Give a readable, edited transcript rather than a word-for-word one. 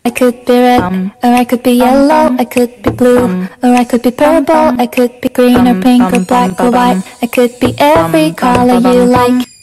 I could be red, or I could be yellow, I could be blue, or I could be purple, I could be green or pink or black or white. I could be every color you like.